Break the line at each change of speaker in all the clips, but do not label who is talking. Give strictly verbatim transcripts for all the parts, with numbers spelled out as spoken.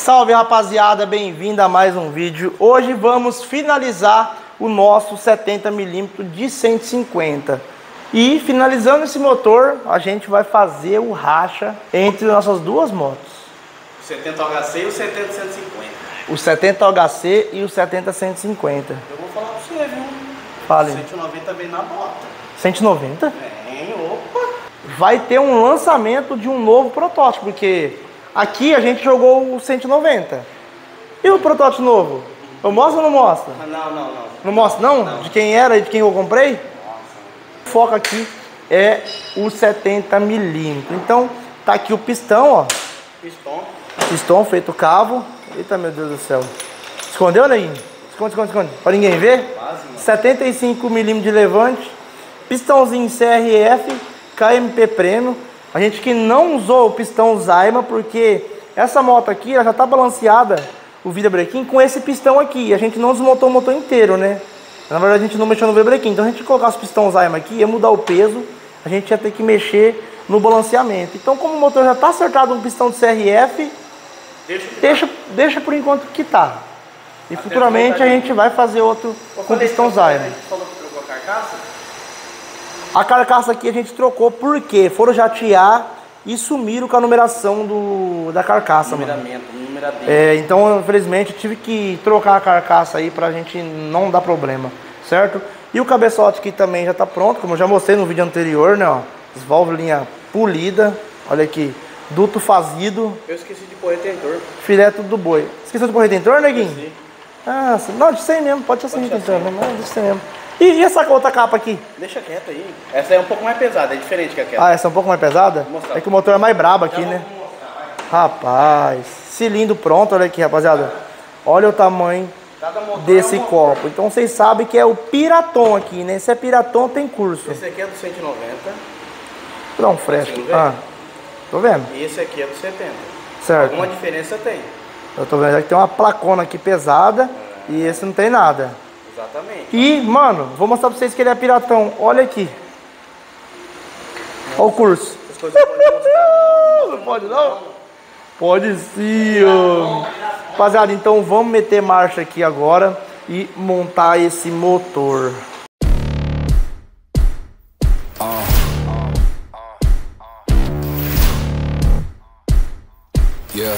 Salve, rapaziada, bem-vindo a mais um vídeo. Hoje vamos finalizar o nosso setenta milímetros de cento e cinquenta. E finalizando esse motor, a gente vai fazer o racha entre nossas duas motos.
O setenta H C e o setenta cento e cinquenta.
O setenta H C e o setenta cento e cinquenta.
Eu vou falar pra você, viu?
Fale.
cento e noventa vem na bota.
cento e noventa?
Vem, opa.
Vai ter um lançamento de um novo protótipo, porque aqui a gente jogou o cento e noventa. E o protótipo novo? Eu mostro ou não mostro?
Não, não, não.
Não mostro não? não? De quem era e de quem eu comprei?
Nossa.
O foco aqui é o setenta milímetros. Então tá aqui o pistão, ó.
Pistão.
Pistão feito cavo. Eita, meu Deus do céu. Escondeu, Neguinho? Esconde, esconde, esconde. Pra ninguém ver.
Quase, mano.
setenta e cinco milímetros de levante. Pistãozinho C R F. K M P Premium. A gente que não usou o pistão Zyma, porque essa moto aqui ela já tá balanceada, o vidabrequim, com esse pistão aqui. A gente não desmontou o motor inteiro, né? Na verdade a gente não mexeu no vidabrequim. Então a gente colocasse o pistão Zyma aqui, ia mudar o peso, a gente ia ter que mexer no balanceamento. Então como o motor já tá acertado no pistão de C R F, deixa, deixa, deixa por enquanto que tá. E até futuramente a gente vai fazer outro com pistão Zyma.
A gente falou que trocou a carcaça?
A carcaça aqui a gente trocou porque foram jatear e sumiram com a numeração do, da carcaça.
Numeramento, numeradinho.
É, então, infelizmente, eu tive que trocar a carcaça aí pra gente não dar problema, certo? E o cabeçote aqui também já tá pronto, como eu já mostrei no vídeo anterior, né? Ó, as válvulas linha polida, olha aqui, duto fazido.
Eu esqueci de pôr retentor.
Filé tudo do boi. Esqueceu de pôr retentor, Neguinho?
Sim.
Ah, não, de cem mesmo, pode ser sem retentor, né? Não, de cem mesmo. E, e essa outra capa aqui?
Deixa quieta aí. Essa é um pouco mais pesada, é diferente que aquela.
Ah, essa é um pouco mais pesada? É que o motor é mais brabo aqui, né? Rapaz, cilindro pronto, olha aqui, rapaziada. Olha o tamanho desse copo. Então vocês sabem que é o Piraton aqui, né? Se é Piraton, tem curso.
Esse aqui é do cento e noventa.
Dá um fresco. Ah, tô vendo.
E esse aqui é do setenta.
Certo.
Alguma diferença tem.
Eu tô vendo que tem uma placona aqui pesada e esse não tem nada.
Exatamente.
E, mano, vou mostrar pra vocês que ele é piratão. Olha aqui. Olha o curso.
As coisas não podem mostrar.
Não pode não? Pode sim, ó. Rapaziada, então vamos meter marcha aqui agora e montar esse motor.
Yeah.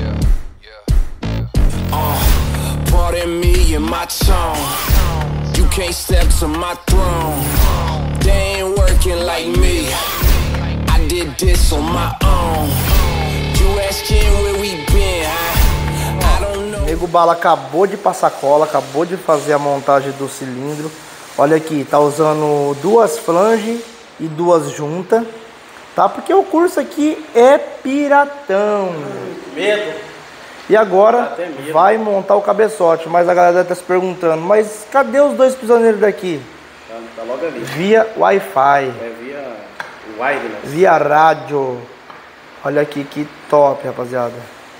Pardon me and my tone. You can't step to my throne. They ain't working like me. I did this on my own. You asking where we been, huh? I don't know.
Nego Bala acabou de passar cola, acabou de fazer a montagem do cilindro. Olha aqui, tá usando duas flanges e duas juntas, tá? Porque o curso aqui é piratão.
Medo.
E agora vai montar o cabeçote, mas a galera deve estar se perguntando, mas cadê os dois prisioneiros daqui?
Tá, tá logo ali.
Via Wi-Fi.
É via wireless.
Via rádio. Olha aqui que top, rapaziada.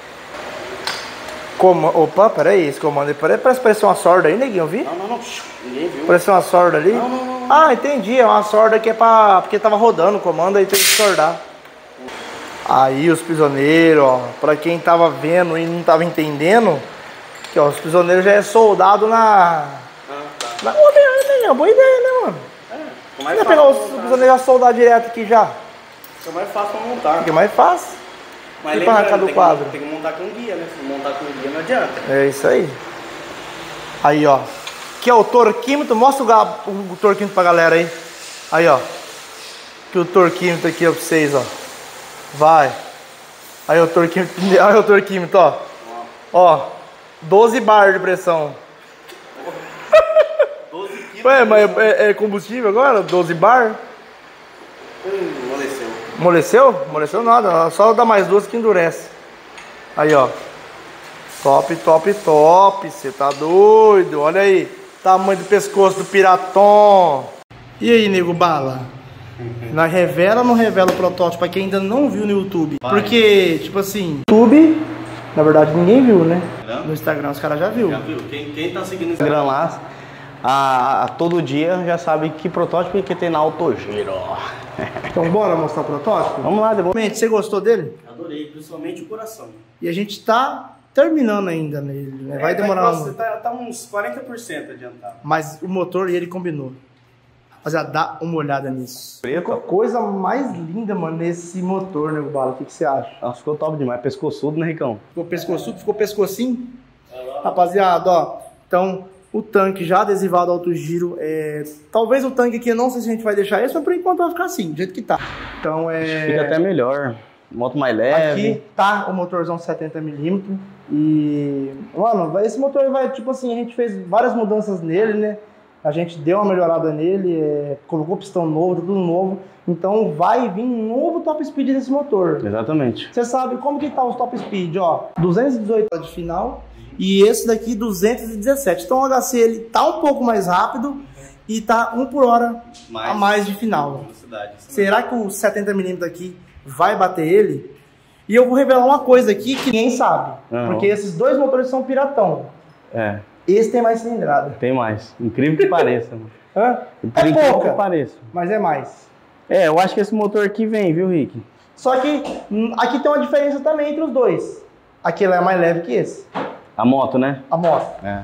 Coma... Opa, peraí, esse comando aí parece, parece parecer uma sorda aí, Neguinho, eu vi?
Não, não, não. Ninguém viu.
Parece uma sorda ali?
Não, não, não, não.
Ah, entendi, é uma sorda que é pra... porque tava rodando o comando, aí tem que sordar. Aí os prisioneiros, ó, pra quem tava vendo e não tava entendendo, que ó, os prisioneiros já é soldado na...
Ah, tá.
na... Ô, Neguinho, boa ideia, né, mano?
É, fica
Você
mais
vai
fácil
pegar os
pra montar.
prisioneiros e soldar direto aqui já?
Fica mais fácil pra montar.
Fica mais fácil.
Mas
E pra arrancar
lembrando,
do
tem,
quadro?
Que, tem que montar com guia, né? Se montar com guia não adianta.
É isso aí. Aí, ó. Aqui é o torquímetro. Mostra o, ga- o torquímetro pra galera aí. Aí, ó. Aqui o torquímetro aqui, ó, pra vocês, ó. Vai. Aí o torquímetro. Aí o torquímetro, ó. Ó. doze bar de pressão.
doze quilos.
Ué, mas é, é combustível agora? doze bar?
Hum, amoleceu.
Amoleceu? Amoleceu nada. Só dá mais duas que endurece. Aí, ó. Top, top, top. Você tá doido? Olha aí. Tamanho do pescoço do Piraton. E aí, nego bala? Nós revela ou não revela o protótipo pra quem ainda não viu no YouTube?
Vai.
Porque, tipo assim, YouTube, na verdade ninguém viu, né?
Não?
No Instagram os caras já viu.
Já viu? Quem, quem tá seguindo o
Instagram lá, a, a todo dia já sabe que protótipo que tem na Autogiro.
Então bora mostrar o protótipo?
Vamos lá, depois.
Você gostou dele?
Adorei, principalmente o coração.
E a gente tá terminando ainda nele, né? Vai
É,
demorar
Você
um...
tá, tá uns quarenta por cento adiantado.
Mas o motor, ele combinou. Rapaziada, dá uma olhada nisso.
Preto.
Ficou coisa mais linda, mano, nesse motor, né, Bala? O que, que você acha?
Nossa, ficou top demais. Pescoçudo, né, Ricão?
Ficou pescoçudo, ficou pescocinho? Rapaziada, ó. Então, o tanque já adesivado alto giro. É... Talvez o tanque aqui, eu não sei se a gente vai deixar esse, mas por enquanto vai ficar assim, do jeito que tá. Então, é...
Fica até melhor. Moto mais leve.
Aqui tá o motorzão setenta milímetros. E, mano, esse motor vai, tipo assim, a gente fez várias mudanças nele, né? A gente deu uma melhorada nele, é, colocou pistão novo, tudo novo. Então vai vir um novo top speed desse motor.
Exatamente.
Você sabe como que tá os top speed, ó. duzentos e dezoito de final e esse daqui duzentos e dezessete. Então o H C ele tá um pouco mais rápido e tá um por hora
Mais,
a mais de final.
Velocidade.
Será que o setenta milímetros aqui vai bater ele? E eu vou revelar uma coisa aqui que ninguém sabe.
Uhum.
Porque esses dois motores são piratão.
É,
Esse tem mais cilindrada.
tem mais. Incrível que pareça, mano.
Hã?
Por
É
incrível
pouca,
que pareça.
mas é mais.
É, eu acho que esse motor aqui vem, viu, Rick?
Só que hum, aqui tem uma diferença também entre os dois. Aquele é mais leve que esse,
A moto, né?
a moto.
É,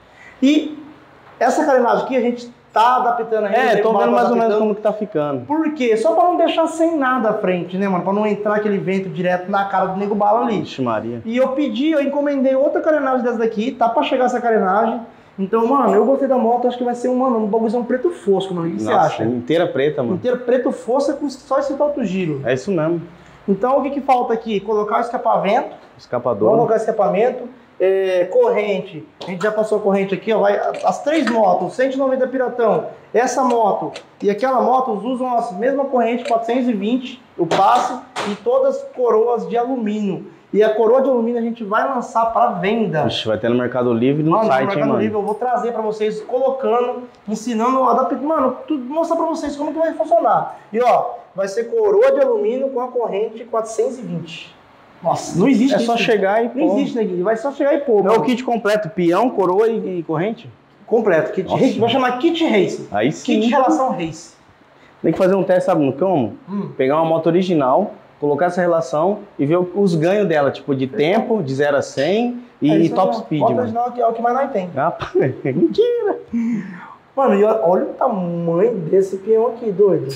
E essa carenagem aqui a gente tá adaptando ainda.
é tô
tá
vendo mais ou menos
adaptando.
como que tá ficando.
Por quê? Só pra não deixar sem nada à frente, né, mano? Pra não entrar aquele vento direto na cara do nego bala ali.
Vixe Maria.
E eu pedi, eu encomendei outra carenagem dessa daqui, tá pra chegar essa carenagem. Então, mano, eu gostei da moto, acho que vai ser um, mano, um bagulhozão preto fosco, mano. O que você
Nossa,
acha?
inteira preta, mano.
Inteiro preto fosco com só esse alto giro.
É isso mesmo.
Então, o que que falta aqui? Colocar o escapamento. Vamos
Escapador.
colocar escapamento. É, corrente. A gente já passou a corrente aqui, ó. Vai, as três motos, cento e noventa piratão. Essa moto e aquela moto usam a mesma corrente, quatrocentos e vinte, o passe, e todas coroas de alumínio. E a coroa de alumínio a gente vai lançar para venda.
Vixe, vai ter no Mercado Livre no
Mano, no
site, hein,
Mercado
mano.
Livre eu vou trazer para vocês, colocando, ensinando, adaptando, mano, tudo, mostrar para vocês como que vai funcionar. E ó, vai ser coroa de alumínio com a corrente quatrocentos e vinte. Nossa, não existe
É
isso.
só chegar e
Não
pôr.
existe, neguinho. Vai só chegar e pôr.
É
mano.
o kit completo, peão, coroa e, e corrente?
Completo. Kit
Nossa.
race, vai chamar Kit Race.
Aí sim.
Kit Relação Race.
Tem que fazer um teste, sabe como?
Hum.
Pegar uma moto original, colocar essa relação e ver os ganhos dela, tipo de tempo, de zero a cem e
É isso
top
mesmo.
speed,
Moto
mano.
original que é o que mais nós tem.
Rapaz, mentira.
Mano, e olha, olha o tamanho desse peão aqui, doido.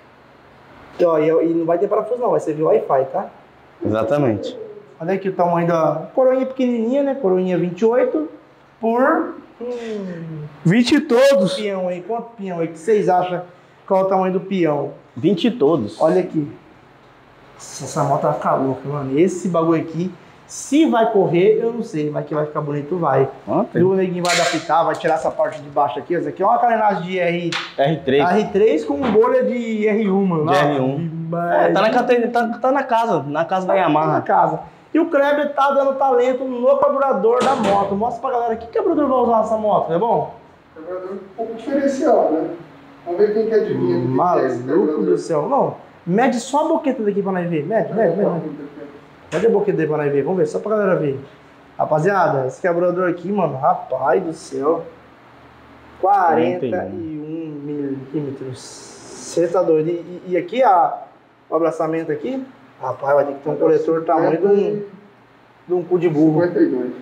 E, ó, e, e não vai ter parafuso não, vai ser via Wi-Fi, tá?
Exatamente.
Olha aqui o tamanho da coroinha pequenininha, né? Coroinha vinte e oito por... Hum,
vinte todos.
peão aí, quanto peão aí? O que vocês acham? Qual é o tamanho do peão?
vinte todos.
Olha aqui. Nossa, essa moto vai ficar louca, mano. Esse bagulho aqui, se vai correr, eu não sei, mas que vai ficar bonito, vai.
Ó,
E o neguinho vai adaptar, vai tirar essa parte de baixo aqui. Essa aqui é uma carenagem de R,
R três.
R três com bolha de R um, mano.
De R um.
Mas...
É, tá, na, cate- tá, tá na casa, na casa da
na
Yamaha.
casa. E o Kleber tá dando talento no carburador da moto. Mostra pra galera que carburador vai usar nessa moto, é bom?
Carburador um pouco diferencial, né? Vamos ver quem que adivinha. do que que é esse
Maluco
carburador.
do céu. Não, mede só a boqueta daqui pra nós ver. Mede, mede, mede. mede. Mede a boqueta daqui pra nós ver. Vamos ver, só pra galera ver. Rapaziada, esse carburador aqui, mano, rapaz do céu. quarenta e um milímetros. Você tá doido? E, e- e aqui a, o abraçamento aqui, rapaz, vai ter que ter um coletor tamanho de um, de um cu de burro.
cinquenta e dois.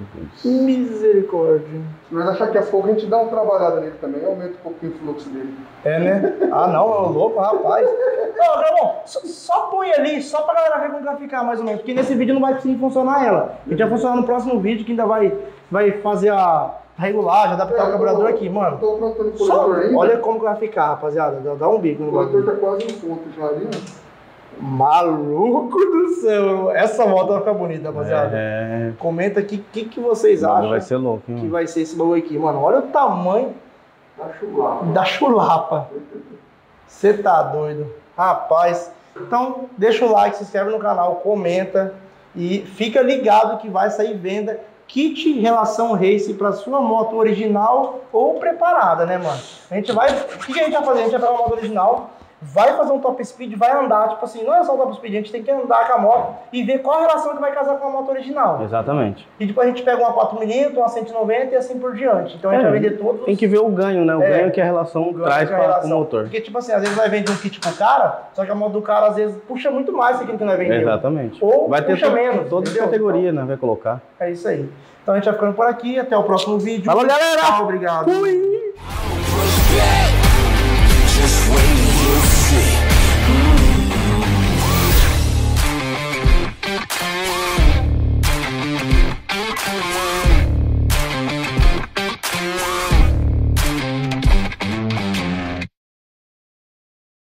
Misericórdia.
Se nós achar que é pouco, a gente dá uma trabalhada nele também, aumenta um pouquinho o fluxo dele.
É, né? Ah, não, é louco, rapaz. Não, meu irmão, só, só põe ali, só pra galera ver como vai ficar mais ou menos. Porque nesse vídeo não vai conseguir funcionar ela. A gente vai funcionar no próximo vídeo, que ainda vai, vai fazer a regulagem, adaptar o carburador aqui, mano.
Tô aprontando o
Só,
coletor ainda.
olha como que vai ficar, rapaziada. Dá, dá um bico no
O coletor
bagulho.
tá quase um ponto já ali, ó.
Maluco do céu. Essa moto vai ficar bonita, rapaziada.
É,
Comenta aqui o que, que vocês acham
vai ser louco, hein,
que
mano.
vai ser esse bagulho aqui, mano. Olha o tamanho
Tá chulapa.
da chulapa. Você tá doido. Rapaz. Então, deixa o like, se inscreve no canal, comenta e fica ligado que vai sair venda kit relação race para sua moto original ou preparada, né, mano? A gente vai, o que a gente vai fazer? A gente vai pegar uma moto original, vai fazer um top speed, vai andar, tipo assim, não é só o top speed, a gente tem que andar com a moto e ver qual a relação que vai casar com a moto original.
Exatamente.
E depois a gente pega uma quatro milímetros, uma cento e noventa e assim por diante. Então a gente
É,
vai vender todos.
Tem que ver o ganho, né? O
É,
ganho que a relação traz para o motor.
Porque, tipo assim, às vezes vai vender um kit pro cara, só que a moto do cara às vezes puxa muito mais que aquilo que nós vendemos.
Exatamente.
Ou
vai ter
puxa
to
menos.
todas as categorias, né? Vai colocar.
É isso aí. Então a gente vai ficando por aqui. Até o próximo vídeo.
Falou, galera!
Tchau, obrigado.
Fui!